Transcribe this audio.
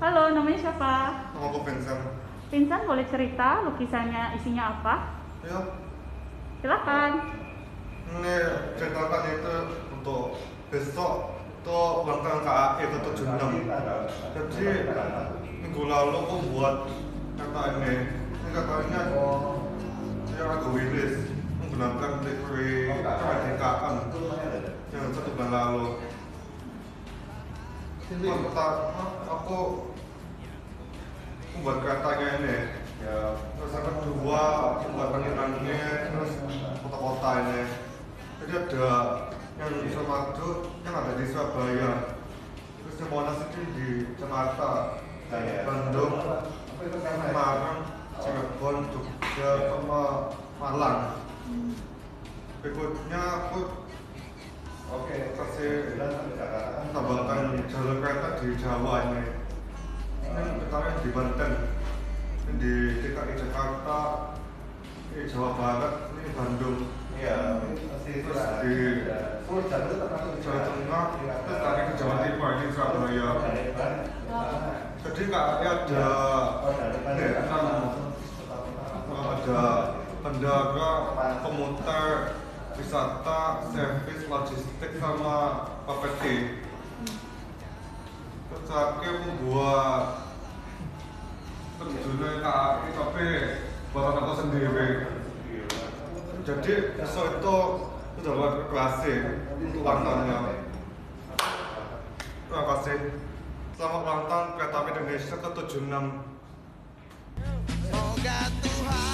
Halo, namanya siapa? Nama aku Vincent. Vincent, boleh cerita lukisannya isinya apa? Ya, Silakan. ini ceritakan itu untuk besok itu ulang tahun KAI ke-76. Jadi minggu lalu aku buat kata ini. Ini katanya saya lagu Willis menggunakan teori kemerdekaan yang 1 bulan lalu. Pertama aku membuat katanya ini. Ya, terus yang kedua buat panggilannya, terus kota-kota ini. Jadi ada yang di Suramadu, yang ada di Surabaya, terus yang Monas itu di Jakarta, Bandung, Semarang, Cirebon, Jogja, sama Malang. Berikutnya aku kasih tambahkan jalur kereta di Jawa ini. Ini pertama di Banten, ini di DKI Jakarta, ini Jawa Barat, ini Bandung. Terus di Jawa Tengah, terus tadi ke Jawa Timur, ini Surabaya. Jadi ada bandara, komuter, wisata, servis, logistik, sama properti. Terus saya membuat terjunnya KAI tapi buatan aku sendiri. Jadi besok itu sudah buat klasik untuk ulang tahunnya. Terima kasih. Selamat ulang tahun Kereta Api Indonesia ke-76. Semoga Tuhan